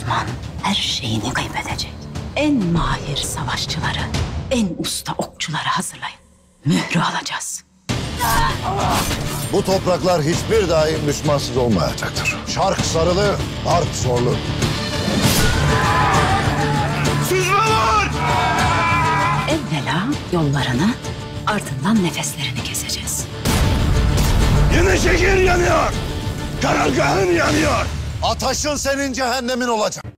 Osman her şeyini kaybedecek. En mahir savaşçıları, en usta okçuları hazırlayın. Mührü alacağız. Bu topraklar hiçbir daim düşmansız olmayacaktır. Şark sarılı, harp zorlu. Süzme var! Evvela yollarını, ardından nefeslerini keseceğiz. Yine şehir yanıyor! Karargahın yanıyor! Ataşın senin cehennemin olacak.